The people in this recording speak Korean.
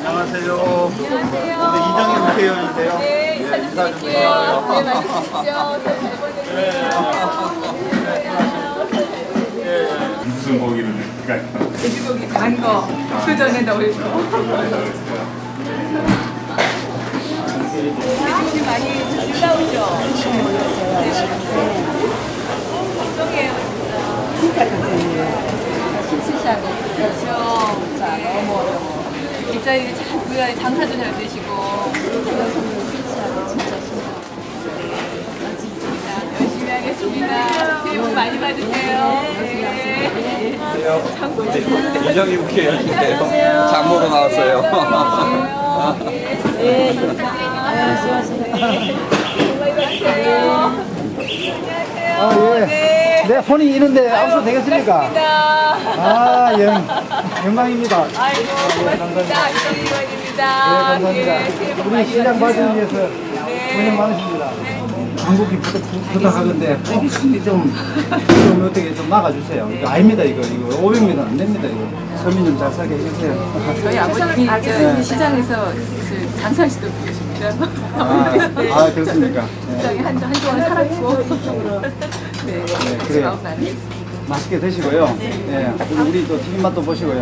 안녕하세요. 안녕하세요. 오늘 이정희 국회의원인데요. 네, 인사 좀 드릴게요. 네, 말씀하시죠. 무슨 고기를 넣을까요? 돼지고기 간 거, 그 전에 넣을 거. 돼지고기 많이 드시다 오죠? 걱정이에요, 진짜. 신시하고. 그렇죠. 자, 너무 어려워. 일자리 잘 구해야 장사도 잘 되시고. 열심히 하겠습니다. 새해 복 많이 받으세요. 네. 이정희 국회의원인데요. 장모로 나왔어요. 네, 안녕하세요. 아, 예. 네, 손이 있는데 아무도 되겠습니까? 반갑습니다. 아, 영광입니다. 아이고, 고맙습니다. 이정희 의원입니다. 네, 감사합니다. 새해 복 우리 많이 시장 발전 받으세요. 위해서 네. 고생 많으십니다. 한국이 부탁하건데 좀 어떻게 좀 막아주세요. 이거 아닙니다, 이거 500m 안 됩니다, 이거. 서민 좀 잘 사게 해주세요. 저희 아버님이 시장에서 장사하시던 분이십니다. 아, 그렇습니까? 시장에 한동안 살았고. 네, 그래요. 마음 많이 했습니다. 맛있게 드시고요. 네, 우리 또 튀김맛도 보시고요.